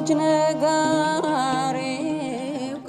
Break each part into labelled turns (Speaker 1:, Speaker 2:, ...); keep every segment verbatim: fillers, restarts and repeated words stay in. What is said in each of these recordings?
Speaker 1: ለሰዎች ነጋሪው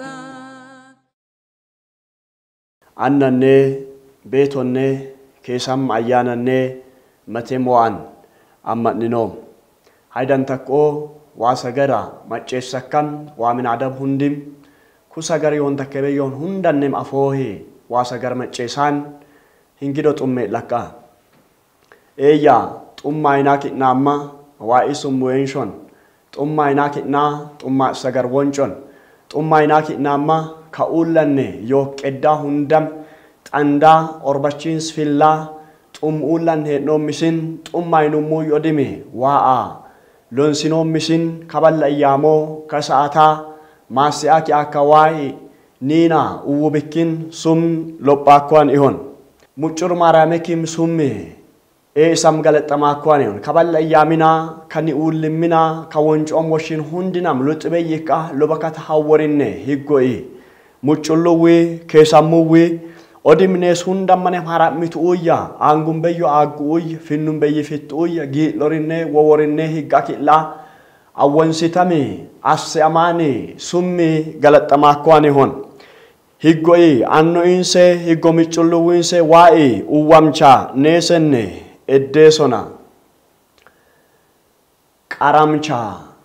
Speaker 2: አነኔ ቤቶኔ ኬሳም አያነኔ መቴሞዋን አማንኖም ሃይዳን ተቆ ዋሰገራ ማጨሰካን ዋምን አደብ ሁንዲም ኩሰገር ዮን ተከበዮን ሁንዳንም አፎሄ ዋሰገር ማጨሳን hingido tumme laka eya tumma inakitnama wa isum wenshon tumma inakitna tumma sagar wonchon tumma inakitnama kaulanne yo qedda hundam tanda orbachins filla tum ulan he no misin tumma inumu yodime wa a lonsino misin kaballa yamo kasaata masiaki akawai nina uwubikin sum lopakwan ihon ሙጭር ማራመኪም ሱሜ ኤሳም ገለጠማኳን ይሁን ከባለ ያሚና ከኒኡልሚና ከወንጮም ወሽን ሁንዲናም ሉጥበይካ ሎበካት ሐወሪነ ሂጎይ ሙጭሉዊ ከሳሙዊ ኦዲምኔስ ሁንዳመነ ማራሚቱያ አንጉም በዩ አጉይ ፊኑም በይፊቱያ ጊሎሪነ ወወሪነ ሂጋኪላ አወንሲታሚ አስያማኒ ሱሜ ገለጠማኳን ይሁን higgoi anno inse higgo micullu winse wai uwamcha nesenne eddesona qaramcha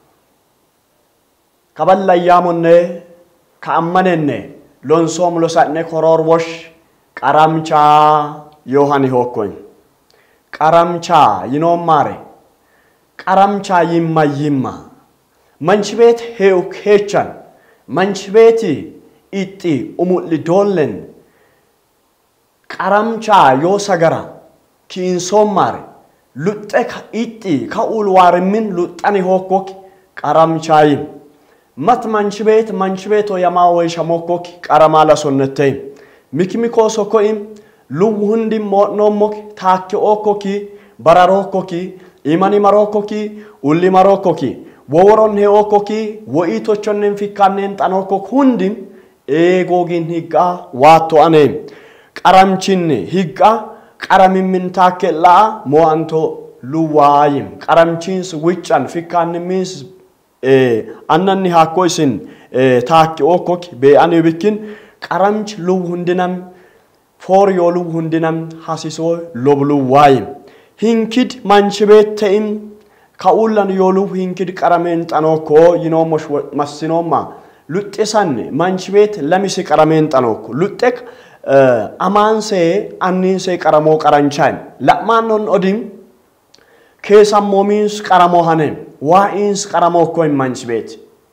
Speaker 2: kaballa yamonne kaammanenne lonsom losatne koror wosh qaramcha yohani hokkoy qaramcha yinomare qaramcha yimma yimma manchbet heuk hechan manchbeti itti umulli dollen qaramcha yo sagara ki insomare lutte itti ka ulwarimin luttani hokkok qaramchayin mat manchbet manchbeto yamawe shamokok qaramala sonnete mikimiko sokoim luwundi modnomok takke okoki bararokoki imani marokoki ulli marokoki woworon he okoki woitochonnen fikannen tanokok hundim egogin higa wato ane qaramchinni higa qaramimin takella moanto luwayim qaramchins wichan fikanni mis eh annanni hakoisin eh takki okok be ane bikin qaramch lu hundinam for yo lu hundinam hasiso loblu wayim hinkid manchbeteim kaulan yolu hinkid qaramen tanoko yino mosh masinoma lutesan manchbet lamisi qaramen tanok lutek amanse anninse qaramo qaranchan lamanon odim kesam momins qaramo hanem wains qaramo koy manchbet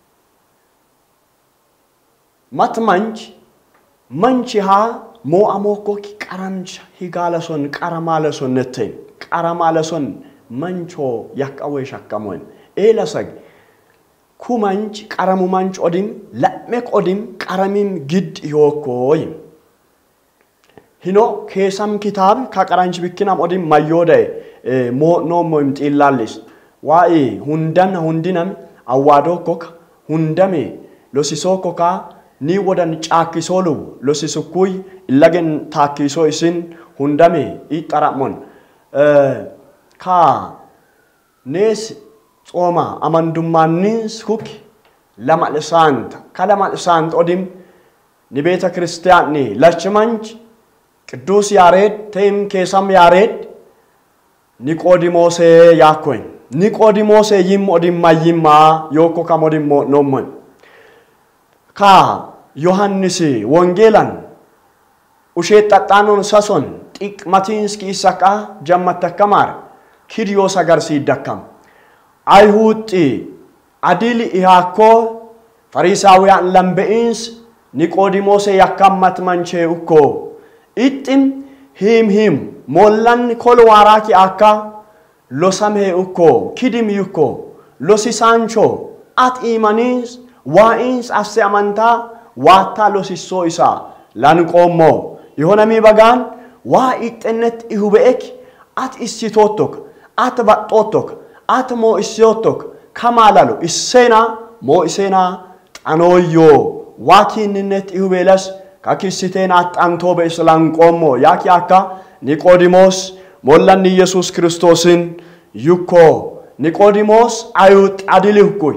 Speaker 2: matmanch manchiha mo amoko ki qaramch higalason qaramalason nete qaramalason mancho yakawe shakamoen elasag kumanch qaramu manch odim lamek odim qaramim gid yokoy hino kesam kitab ka qaranch bikinam odim mayode mo no mo imtilalis wai hundan hundinam awado kok hundame losiso koka ni wodan chakisolu losisukui ilagen takiso isin hundame itaramon ka nes Oma amandumanis huk lama lesant kalama lesant odim ni beta Kristiani lachmanch ቅዱስ ያሬድ ተም ከሳም ያሬድ ኒቆዲሞስ ያኮኝ ኒቆዲሞስ ይም ኦዲማ ይማ ዮኮ ካሞዲሞ ኖመን ካ ዮሐንስ ወንጌላን ኡሼት ጣጣኖን ሳሶን ጢቅ ማቲንስኪ ኢሳቃ ጀመተከማር ኪሪዮስ አጋር ሲደከም አይሁጥ አዲል ኢሃኮ ፈሪሳውያን ለምበኢንስ ኒቆዲሞስ ያካማት ማንቼ እኮ ኢጥም ሂም ሂም ሞላን ኮልዋራኪ አካ ሎሳምሄ እኮ ኪዲም ይኮ ሎሲሳንቾ አት ኢማኒስ ዋኢንስ አስያማንታ ዋታ ሎሲሶ ኢሳ ላንቆሞ ይሆነሚ በጋን ዋ ኢጥነት ይሁበክ አት ኢሲቶቶክ አት ባጦቶክ አት ሞ ኢሲዮቶክ ከማላሉ ኢሴና ሞ ኢሴና ጣኖዮ ዋኪንነት ይሁበለስ ካኪሲቴን አጣንቶ በእስላም ቆሞ ያኪ አካ ኒቆዲሞስ ሞላን ኢየሱስ ክርስቶስን ይኮ ኒቆዲሞስ አይውጥ አድልኩይ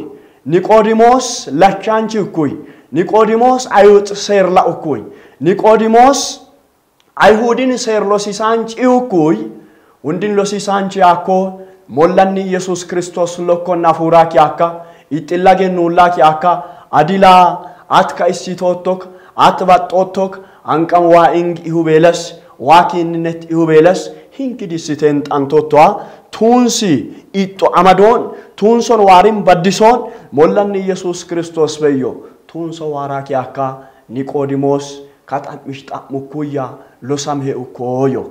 Speaker 2: ኒቆዲሞስ ለቻንቺ ኩይ ኒቆዲሞስ አይውጥ ሴር ላኡኩይ ኒቆዲሞስ አይሁድን ሴር ሎሲሳንቺ ኩይ ወንድን ሎሲሳንቺ ያኮ ሞላኒ ኢየሱስ ክርስቶስ ለኮና ፉራኪ ያካ ይጥላገን ኑላኪ ያካ አዲላ አትካ ኢሲቶቶክ አትባጦቶክ አንቀም ዋኢንግ ይሁቤለስ ዋኪንነት ይሁቤለስ hinkidi siten tantotoa tunsi itto amadon tunson warim badison mollanni Jesus Christos beyo tunso waraki akka Niqoodimoos katat mishta mukuya losamhe ukoyo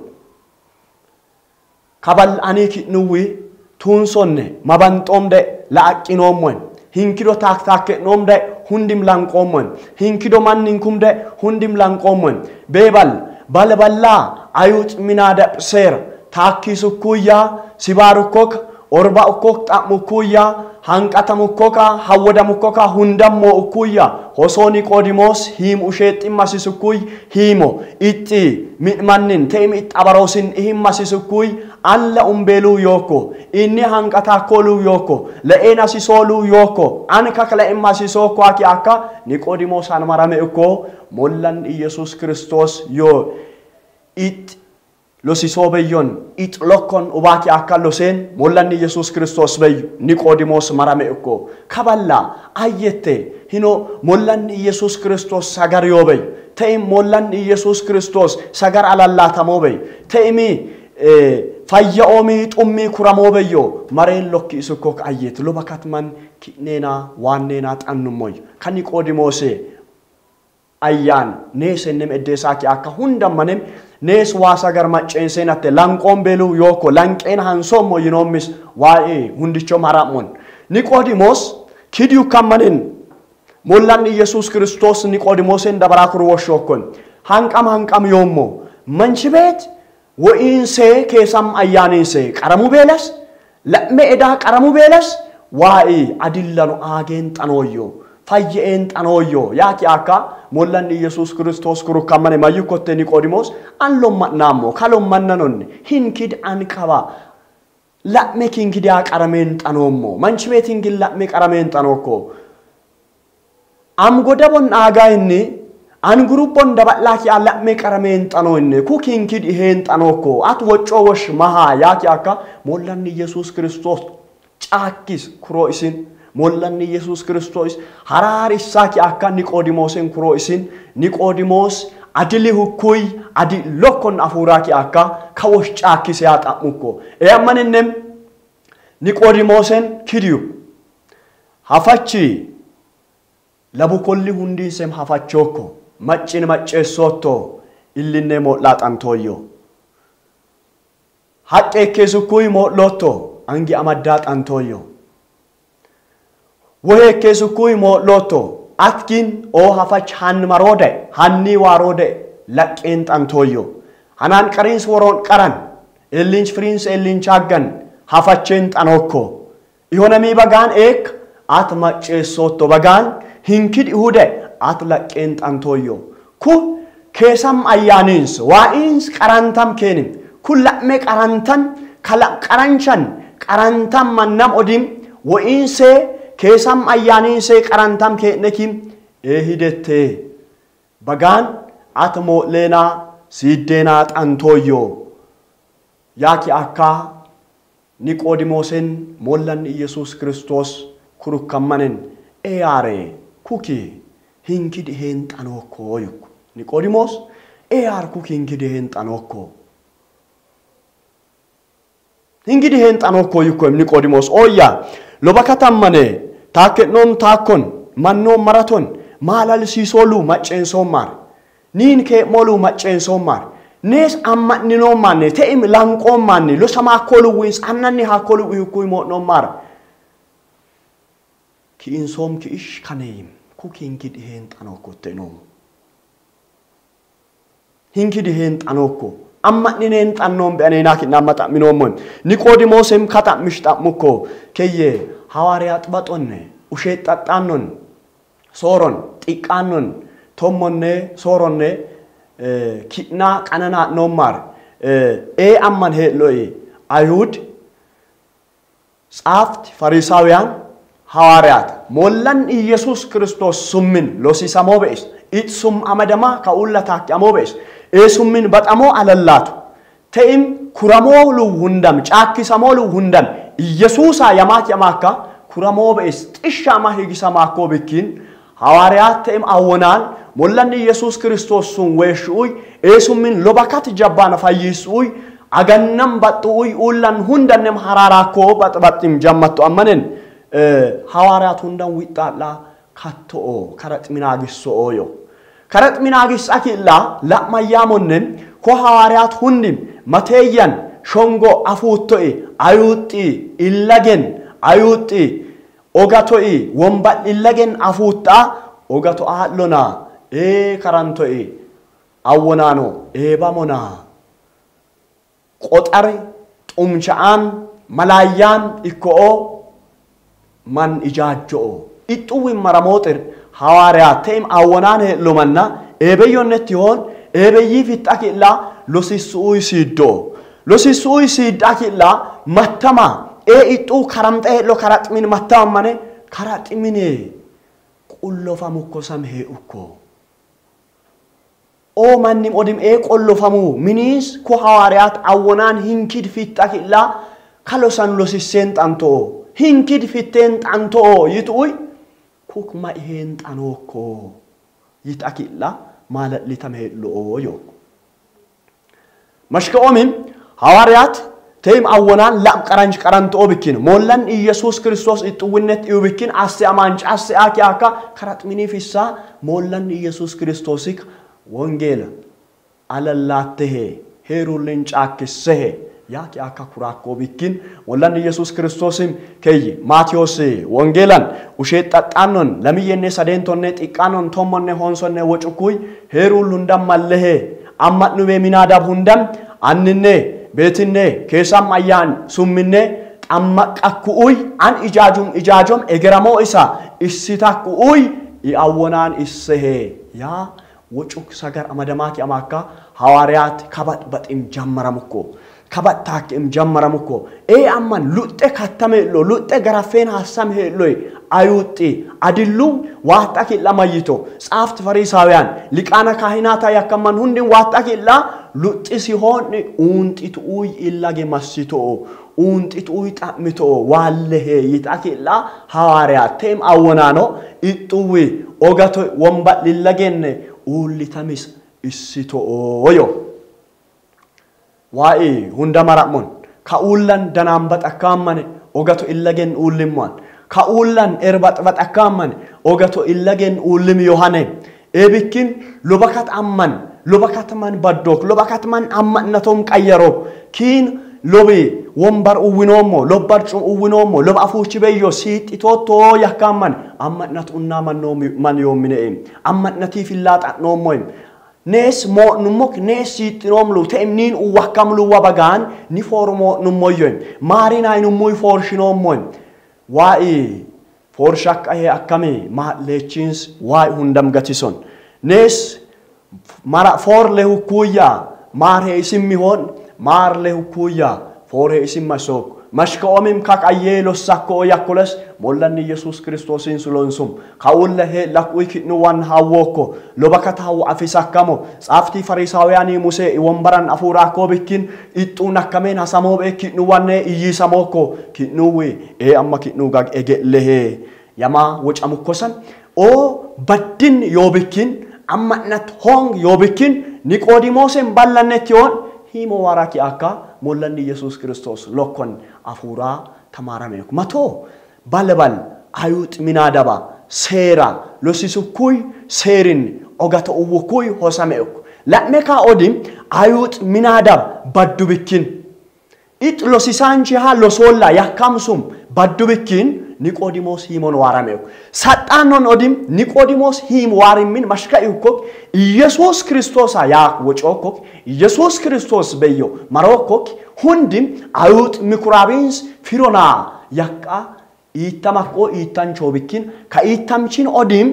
Speaker 2: kabal aniki nuwi tunsonne mabantomde laaqinomon hinkido tak tak nomde hundim lanqomon hinkido manninkumde hundim lanqomon bebal balballa ayut minada ser takkisukuya sibarukok orba ukok tamukuya hanqatamukoka hawadamukoka hundammo ukuya hosoni Niqoodimoos him ushet immasisukuy himo itti mitmannin temi tabarosin ihimmasisukuy alla umbelu yoko inni hanqata kolu yoko leena sisolu yoko anka kala immasisoko aki akka Niqoodimoos anmarame uko mollan Jesus Christos yo it losiso beyon it lokon ubaki akka losen mollan Jesus Christos bey Niqoodimoos marame uko kaballa ayete hino mollan Jesus Christos sagar yobey tay mollan Jesus Christos sagar alalla tamobey taymi fayya omi tummi kuramo beyo mareen lokki isukok ayet lobakatman kinena wanena tannumoy kan Niqoodimoos ayyan nesenem edesaki akka hundamanem nes wasagar maccensenate lanqom belu yoko lanqen hansomo yinomis wae hundicho maramon Niqoodimoos kidiu kamanen mollan Jesus Christos Niqoodimosen dabarakuru woshokon hanqam hanqam yomo manchibet ወኢንሴ ከሰም አያኒንሴ ቀረሙ ቤለስ ለመኤዳ ቀረሙ ቤለስ ዋኢ አዲላኑ አገን ጠኖዮ ፈየን ጠኖዮ ያኪ አካ ሞላን ኢየሱስ ክርስቶስ ኩሩ ከመነ ማይኮቴ ኒቆዲሞስ አንሎም ናሞ ካሎም ማነኖን ሂንኪድ አንቀባ ለመኪንኪድ ያቀረመን ጠኖሞ ማንችቤቲንግ ለመ ቀረመን ጠኖኮ አምጎደቦን አጋይኒ አንግሩፖን ደባላኪ አላመ ቀረመን ጠኖነ ኩኪን ኪድ ይሄን ጠኖኮ አትወጮወሽ ማሃ ያኪ አካ ሞላን ኢየሱስ ክርስቶስ ጫኪስ ክሮይሲን ሞላን ኢየሱስ ክርስቶስ ሐራሪሳኪ አካ ኒቆዲሞስን ክሮይሲን ኒቆዲሞስ አድሊ ሁኩይ አዲ ሎኮን አፉራኪ አካ ከወሽ ጫኪስ ያጣሙኮ ያማንንም ኒቆዲሞስን ኪዲዩ ሀፋቺ ለቡኮሊ ሁንዲሰም ሀፋቾኮ ማጭን ማጨሶቶ ኢልኔ ሞላጣንቶዮ ሐቄ ከሱኩይ ሞሎቶ አንጊ አማዳጣንቶዮ ወሄ ከሱኩይ ሞሎቶ አትኪን ኦ ሀፋች ሃን ማሮደ ሃኒ ዋሮደ ለቄን ጣንቶዮ ሃናን ቀሪንስ ወሮን ቀራን ኤሊንች ፍሪንስ ኤሊንች አገን ሀፋችን ጣኖኮ ይሆነሚ በጋን ኤክ አትማጨሶቶ በጋን hinkid ihude atlaqen tantoyo ku kesam ayanins wains qarantam kenim kullame qarantan kala qaranchan qarantam mannam odim wainse kesam ayaninse qarantam kenekim ehidette bagan atmo lena sidena tantoyo yaki akka Niqoodimosen mollan ኢየሱስ ክርስቶስ ኩሩከማንን ኤያሬ ኩኪ hinkid hen tanoko yuk Niqoodimoos ኤያር ኩኪ hinkid hen tanoko hinkid hen tanoko yuk Niqoodimoos oya lobakatamane takenom takon manno maraton malal sisolu macen somar nin ke molu macen somar nes amma nino manne teim lanqom manne lo sama kolu wins annani ha kolu yuk mo no mar ki insom ki ish kaneim kukin kid hen tanoko tenom hinkid hen tanoko amma ninen tanom be anena ki namata minomon Niqoodimoosem kata mishtamuko keye hawariyat batonne ushet tattanon soron tiqanon tomonne soronne kitna kanana nomar e amman he loy ayud saft farisawiyan ሐዋርያት ሞላን ኢየሱስ ክርስቶስ ሱምን ሎሲሳሞ በእስ ኢትሱም አመደማ ከኡላታክ ያሞበስ ኤሱምን በጣሞ አለላቱ ተይም ኩራሞሉ ሁንደም ጫኪ ሰሞሉ ሁንደም ኢየሱሳ ያማክ ያማካ ኩራሞ በእስ ጥሻማ ሄጊሰማኮ በኪን ሐዋርያት ተይም አወናል ሞላን ኢየሱስ ክርስቶስ ሱን ወሽኡይ ኤሱምን ሎባካት ጀባና ፋይሱይ አገነም በጥኡይ ኡላን ሁንደንም ሐራራኮ በጥበጥም ጀመቱ አመነን ሐዋርያት ሁንደም ዊጣላ ካቶኦ ከረጥ ሚናግሶዮ ከረጥ ሚናግስ አኪላ ለማያሞንን ኮ ሐዋርያት ሁንዲም መተያን ሾንጎ አፉቶይ አዩጢ ኢለገን አዩጢ ኦጋቶይ ወንባል ኢለገን አፉጣ ኦጋቶ አሎና ኤ ከራንቶይ አወናኖ ኤባሞና ቆጠር ጡምቻን መላያን ኢኮኦ ማን ኢጃጆ ኢጡዊ መራሞጥር ሐዋርያት ተይም አወናን ሎማና ኤበዮነት ይሆን ኤበይ ፊጣኪላ ሎሲሱይ ሲዶ ሎሲሱይ ሲዳኪላ መተማ ኤ ኢጡ ከራምጠ ሎ ከራጥሚን መተማመነ ከራጥሚን ቁሎፋሙ ኮሰም ሄኡኮ ኦ ማንም ኦዲም ኤ ቆሎፋሙ ሚኒስ ኮ ሐዋርያት አወናን ሂንኪድ ፊጣኪላ ካሎሳን ሎሲሴን ጣንቶ ሂንኪድ ፊቴን ጣንቶ ይጡይ ኩክማ ይሄን ጣኖኮ ይጣኪላ ማለት ሊተመሄሎዮ መሽከኦሚም ሐዋርያት ተይም አወናን ላም ቀራንጅ ቀራንቶ ቢኪን ሞላን ኢየሱስ ክርስቶስ ኢጡውነት ይውቢኪን አስያማንጭ አስያኪያካ ከራጥሚኒ ፊሳ ሞላን ኢየሱስ ክርስቶስክ ወንጌል አለላተሄ ሄሩልን ጫክሰሄ ያኪ አካ ኩራኮ ቢኪን ሞላን ኢየሱስ ክርስቶስም ከይ ማቴዎስ ወንጌላን ውሸት ጣጣኖን ለሚየነ ሰደንቶነ ጢቃኖን ቶሞነ ሆንሶነ ወጭኩይ ሄሩሉ እንደማለሄ አማጥኑ በሚናዳብ ሁንደም አንነ ቤትነ ከሳም አያን ሱምነ ጣማቃኩኡይ አን ኢጃጁም ኢጃጆም እገራሞ ኢሳ ኢሲታኩኡይ ይአወናን ኢሰሄ ያ ወጭክ ሰገር አመደማክ ያማካ ሐዋርያት ከባት በጥም ጀመረምኮ ከበታክም ጀመረምኮ ኤ አማን ሉጤ ከተመሎ ሉጤ ገራፌን ሐሳም ሄሎይ አዩጢ አድሉ ዋጣኪላ ማይቶ ጻፍት ፈሪሳውያን ሊቃና ካህናታ ያከማን ሁንዲን ዋጣኪላ ሉጢ ሲሆን ኡንጢቱይ ኢላጌ ማሲቶ ኡንጢቱይ ጣምቶ ዋለሄ ይጣኪላ ሐዋርያት ተም አወናኖ ኢጡዊ ኦጋቶ ወንባ ሊላጌነ ኡሊታሚስ ኢሲቶ ኦዮ ዋኢ ሁንደማራሞን ካኡላን ደናምበጥ አካማነ ኦጋቶ ኢላጌን ኡልምዋን ካኡላን ኤርባጥባጥ አካማነ ኦጋቶ ኢላጌን ኡልም ዮሐኔ ኤቢኪን ሎባካት አማን ሎባካት ማን ባዶክ ሎባካት ማን አማነቶም ቀየሮ ኪን ሎቢ ወንበር ኡዊኖሞ ሎባርጩ ኡዊኖሞ ሎባፉቺ በዮ ሲጢቶቶ ያካማን አማነቱና ማኖ ማን ዮሚኔ አማነቲ ፊላጣ ኖሞይ nes mo numok nes sitromlu temnin uwakamlu wabagan ni formo numoyoy marina inumuy forshinomoy wai forshak ahe akame ma lechins wai hundam gatison nes mara for lehukuya marhe isimihon mar lehukuya forhe isimmasok mashkaomim kak ayelo sakko yakules mollan ኢየሱስ ክርስቶስን ስለንሱም ካውለሄ ለቁይ ኪንዋን ሃወኮ ሎባካታው አፊሳካሞ ጻፍቲ ፈሪሳውያን ሙሴ ወንበራን አፉራኮ ቢኪን ኢጡና ከመን ሐሳሞ በኪንዋን ኢይሳሞኮ ኪንዌ ኤ አማ ኪንውጋግ ኤገለሄ ያማ ወጫሙኮሰን ኦ በድን ዮቢኪን አማነት ሆንግ ዮቢኪን ኒቆዲሞስን ባላነት ይሆን ሂሞ ዋራኪ አካ ሞላን ኢየሱስ ክርስቶስ ሎኮን አፉራ ተማራሜኩ ማቶ ባለባል አዩጥ ሚናዳባ ሴራ ሎሲሱኩይ ሴሪን ኦጋቶ ኡኩይ ሆሳሜኩ ለሜካ ኦዲም አዩጥ ሚናዳብ ባዱብኪን ኢጥ ሎሲሳንቺሃ ሎሶላ ያካምሱም ባዱብኪን ኒቆዲሞስ ሂሞን ዋራሜኩ ሳጣኖን ኦዲም ኒቆዲሞስ ሂም ዋሪሚን ማሽካዩኮ ኢየሱስ ክርስቶስ ያ ወጮኮ ኢየሱስ ክርስቶስ በዮ ማሮኮ ሁንዲም አዩጥ ሚኩራቢንስ ፊሮና ያቃ ኢታማቆ ኢታንቾ ቢኪን ካኢታምቺን ኦዲም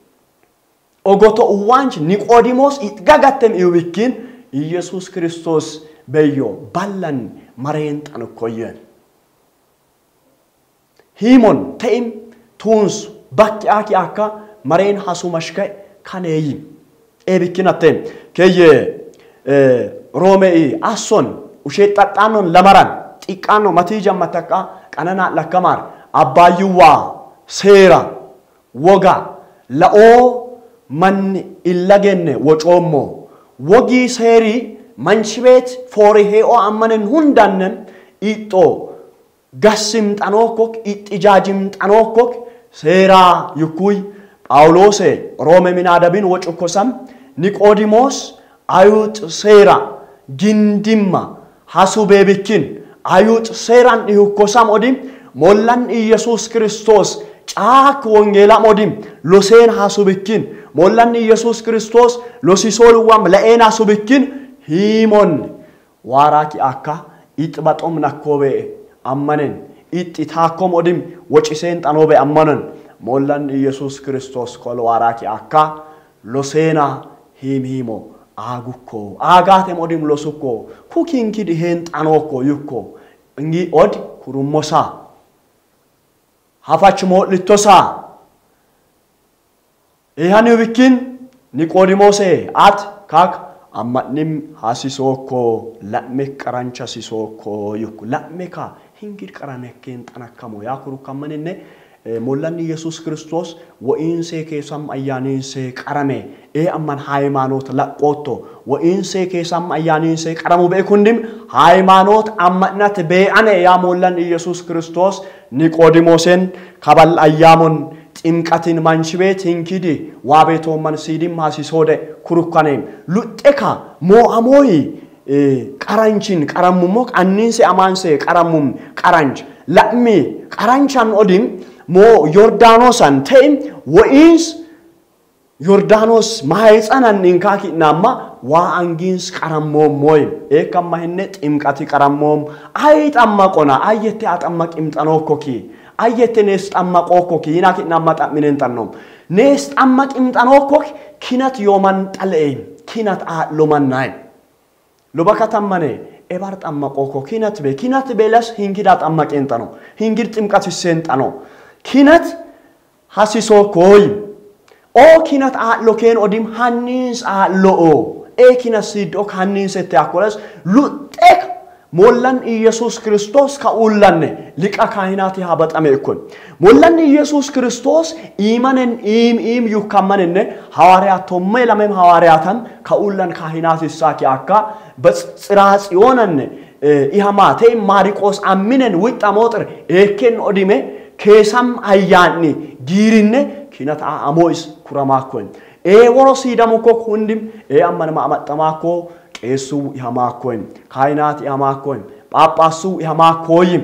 Speaker 2: ኦጎቶ ኡዋንች ኒቆዲሞስ ኢትጋጋተም ኢውቢኪን ኢየሱስ ክርስቶስ በዮ ባላን ማሬን ጠንኮየን ሂሞን ተይም tuns bakki aki akka mareen hasu mashkai kaneyi ebikinatte keye Roomei ason ushe tattanon lamaran xiqqaano matija mataka qanana lakamar abbaayuwa seera woga la'o man illagenne wocoommo wogi seeri manchibet fori heo ammanen hundannen ito gassim tanokok itijajim tanokok seera yukui Paulose Rome minadabin wocukosam Niqoodimoos ayut seera gindimma hasubebikin ayut seeran ihukosam odim mollan Iyesus Kristos caak wongela modim losen hasubikin mollan Iyesus Kristos losisoluwam laen hasubikin himon waraki akka itbatom nakkobe ammanen ititakom odim wocisen tanobe ammanen mollan Iyesus Kristos kol waraki akka losena him himo agukko agate modim losuko kukin kid hen tanoko yukko ngi od kurumosa hafach mo litosa ehani wikin Niqoodimoos at kak ammanim hasisoko lamme qarancha sisoko yukko lamme ka hingir qaranekken tanakamo yakuru kamanenne mollan Iyesus Kristos ወኢንሴ ከሰም አያኒንሴ ቀረመ ኤ አማን ሃይማኖት ለቆቶ ወኢንሴ ከሰም አያኒንሴ ቀረሙ በኩንዲም ሃይማኖት አማናት በአነ ያ ሞላን ኢየሱስ ክርስቶስ ኒቆዲሞስን ካባል አያሞን ጥምቀትን ማንሽቤት እንኪዲ ዋቤቶ ማንሲዲም ማሲሶደ ኩሩካኔም ሉጤካ ሞአሞይ ቀራንቺን ቀረሙሞክ አኒንሴ አማንሴ ቀረሙም ቀራንች ለሚ ቀራንቻን ኦዲም ሞ ዮርዳኖስን ተይም ወኢንስ ዮርዳኖስ ማይጻናን እንካኪ ናማ ዋአንጊንስ ቀረሞም ሞይ ኤከማህነ ጥምቀቲ ቀረሞም አይጣማቆና አየተ አጣማቂም ጠኖኮኪ አየተ ነስ ጣማቆኮኪ ይናኪ ናማ ጣሚነን ጠኖም ነስ ጣማቂም ጠኖኮኪ ኪናት ዮማን ጠለይ ኪናት አሎማናይ ሎባካታማኔ ኤባር ጣማቆኮ ኪናት በ ኪናት በለስ ሂንጊዳ ጣማቂን ጠኖ ሂንጊድ ጥምቀት ሲሰን ጠኖ ኪናት ሐሲሶ ኮይ ኦ ኪናት አሎኬን ኦዲም ሃኒስ አሎ ኤ ኪናት ሲዶ ሃኒስ ተያኮለስ ሉጤክ ሞላን ኢየሱስ ክርስቶስ ካኡላነ ሊቃ ካህናት ያበጣመ እኮን ሞላን ኢየሱስ ክርስቶስ ኢማንን ኢም ኢም ይካመንነ ሐዋርያቶም ለምን ሐዋርያታን ካኡላን ካህናት ይሳኪ አካ በጽራጽዮነን ኢሃማቴ ማሪቆስ አሚነን ወጣ ሞጥር ኤኬን ኦዲሜ ከሰም አያኒ ጊሪነ ኪናት አሞይስ ኩራማኮን ኤ ወሮሲ ደሞኮ ሁንዲም ኤ አማን ማማጣማኮ ቄሱ ያማኮን ካይናት ያማኮን ጳጳሱ ያማኮይም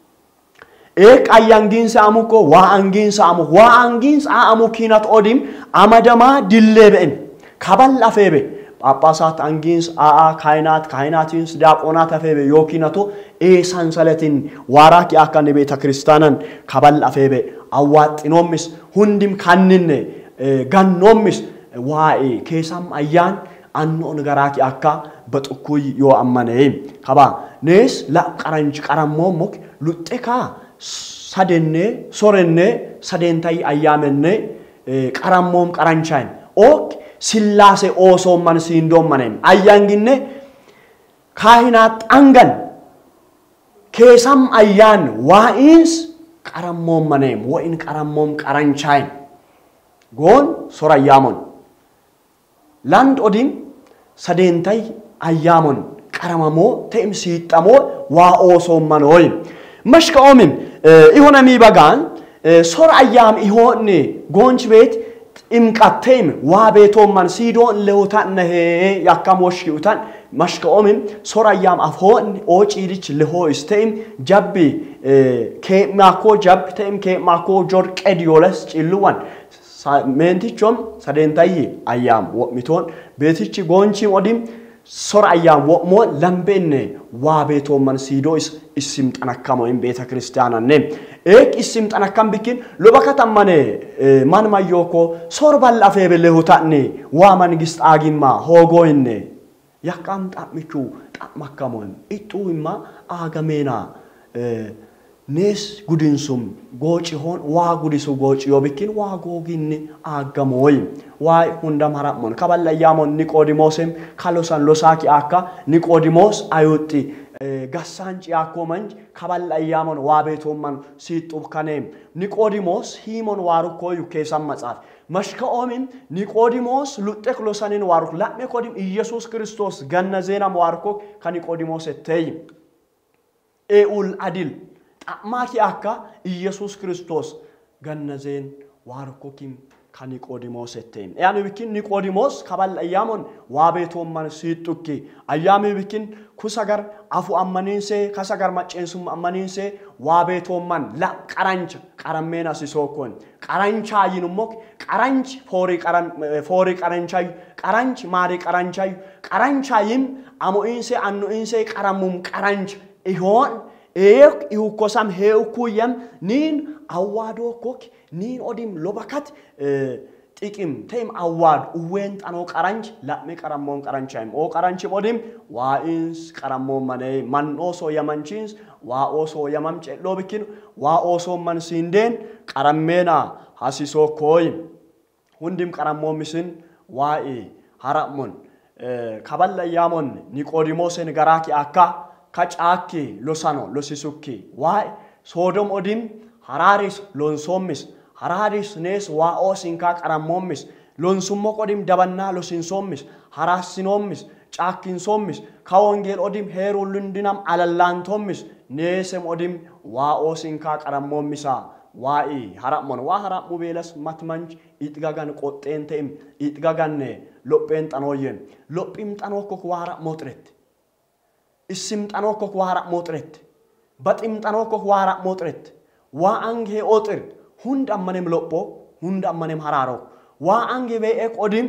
Speaker 2: ኤ ቃያንጊንስ አሙኮ ዋአንጊንስ አሙ ዋአንጊንስ አሙ ኪናት ኦዲም አማደማ ዲሌበን ካባላፈበ ጳጳሳት አንጊንስ አአ ካይናት ካይናቲንስ ዲያቆናት አፈበ ዮኪናቶ ኤ ሳንሰለቲን ዋራኪ አካን ቤተ ክርስቲያናን ካባላፈበ አዋጥኖምስ ሁንዲም ካንነ ጋኖምስ ዋኤ ከሰም አያን አንኖ ንገራኪ አካ በጥኩይ ዮ አማኔ ካባ ነስ ላ ቀራንጭ ቀራሞሞክ ሉጤካ ሳደነ ሶረነ ሳደንታይ አያመነ ቀራሞም ቀራንቻን ኦክ ሲላሴ ኦሶ ማን ሲንዶም ማነም አያንግነ ካህናት አንገን ከሰም አያን ዋኢንስ ቀራሞም ማነም ወኢን ቀራሞም ቀራንቻን ጎን ሶራ ያሞን ላንድ ኦዲም ሳደንታይ አያሞን ቀራማሞ ተምሲ ጣሞ ዋኦሶ ማኖይ መሽካኦምን ይሆነሚ ባጋን ሶራ አያም ይሆን ጎንች ቤት ኢምቃቴም ዋቤቶም ማን ሲዶን ለውታነሄ ያካሞሽ ይውታን መሽካኦምን ሶራ አያም አፎን ኦጪልች ለሆይስቴም ጃቢ ከማኮ ጃብቴም ከማኮ ጆር ቀዲዮለስ ጭልዋን ሜንቲቾም ሳደንታይ አያም ወሚቶን ቤትቺ ጎንቺ ኦዲም ሶር አያም ወሞ ለምቤን ዋቤቶም ማን ሲዶስ እስም ጠናካሞን ቤተ ክርስቲያናን ኤክ እስም ጠናካም ቢኪን ሎባካታማኔ ማን ማዮኮ ሶር ባላፈ በለሁታኔ ዋ መንግስት አጊማ ሆጎይኔ ያቃም ጣምቹ ጣማካሞን ኢጡማ አጋሜና nes gudinsum gochi hon wa gudisu gochi yobikin wa goginni agamoy wa hundam haramon kaballa yamon Niqoodimoosem kalosan losaki akka Niqoodimoos ayutti gassanci akomanj kaballa yamon wa betomman situb kanem Niqoodimoos himon waru koyu kesam matsaf mashka omin Niqoodimoos lutek losanin waru lamme kodim Iyesus Kristos ganna zenam warko kan Niqoodimoos ettey eul adil Maki akka Iyesus Kristos ganna zen warko kim kan Niqoodimoos ettem. Yani bikin Niqoodimoos kabal ayyamon wabetom man situkki. Ayyami bikin kusagar afu ammaninse kasagar macensum ammaninse wabetom man la qaranch qaramena sisokon. Qarancha yinumok qaranch fori qaran fori qaranchay qaranch mari qaranchay qarancha yim amoinse annoinse qaramum qaranch ihon Ek ihukosam heukuyam nin awado kok nin odim lobakat tikim tem awad uwent ano qaranch la me qaramon qaranchaim o qaranchi odim wa ins qaramon mane man oso yamanchins wa oso yamamche lobikin wa oso man sinden qaramena hasiso koy hundim qaramon misin wa e haramon kaballa yamon Niqoodimoosen garaki akka Kachaki losano losisuki why sodom odim hararis lonsomis hararis nes wa osinka qaramomis lonsummo odim dabanna losinsomis harasinomis chakinsomis kawongel odim herulundinam alallantomis nesem odim wa osinka qaramomisa wa'i haramon wa haram mubelas matmanj itgagan qottentem itgaganne loppen tanoyen loppim tanokok wara motret Isim tanokok wara motret batim tanokok wara motret wa ange otir hund ammanem loppo hund ammanem hararo wa ange be ek odim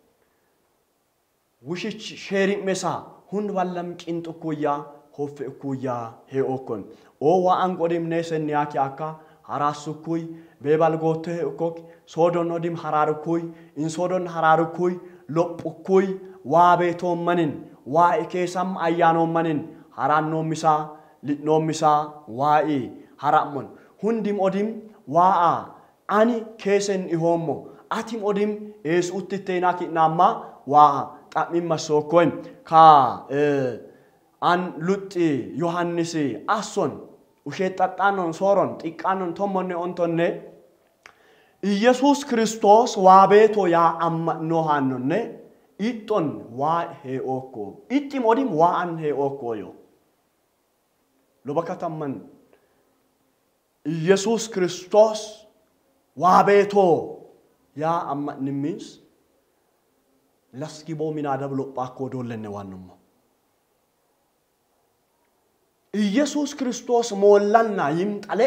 Speaker 2: wushich sheri mesa hund wallam qintu kuya hofe kuya he okon o wa ang odim nesen yaki akka harasu kuy bebal gote okok sodon odim hararu kuy in sodon hararu kuy loppo kuy wa beto manin wa ikesam ayano manin haranno misa litno misa wa'i haramon hundim odim wa'a ani kesen ihomo atim odim es uttitena ki namma wa'a tamim masokoin ka an lutti Yohannisi ason ushetatanon soron tikanon tomonne ontonne Iyesus Kristos wabeto ya amma nohanonne Iton wa he oko. Itim odim wa an he oko yo. Lobakatamman. Iyesus Kristos wa beto ya amma nimis laskibo minada blok pako dolenne wanum. Iyesus Kristos molanna yim tale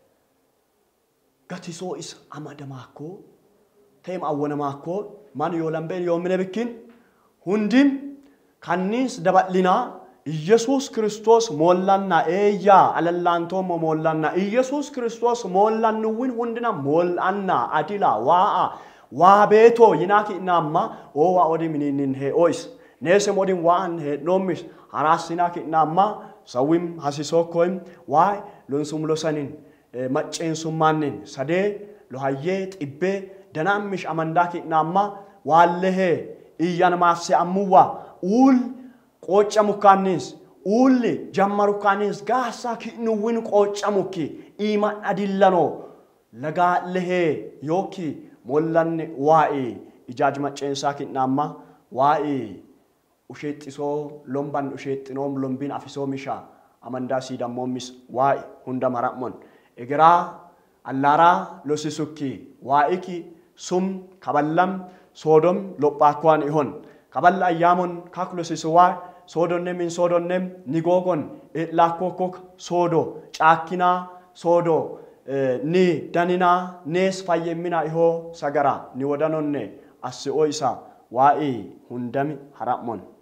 Speaker 2: gatiso is amadamako tem awanamako Man yolamben yomine bikin hundim kannis dabatlina Iyesus Kristos mollanna eya alallantom mollanna Iyesus Kristos mollannu win hundina mollanna adila waa wa beto yinaki namma o wa odim ninin he ois nese modim waan he nomis harasina ki namma sawim hasisokoim wa lonsum losanin macensum manin sade lohayet ibbe danamish amandaki namma wallehe iyan mafse amuwa ul qocha mukanis ul jammaru kanis gasa kinuwin qocha muki iman adillano laga lehe yoki mollanne wa'i ijaj macensa kinamma wa'i ushetiso lomban ushetinom lombin afiso misha amanda sidamomis wa'i hunda maramon egra allara losisuki wa'iki sum kaballam Sodom lopakwan ihon kaballa yamon kaklusiswa sodonnem in sodonnem nigogon etlakokok sodo chakina sodo ni danina nes fayemina iho sagara ni wodanonne asio isa wa'i hundami haramon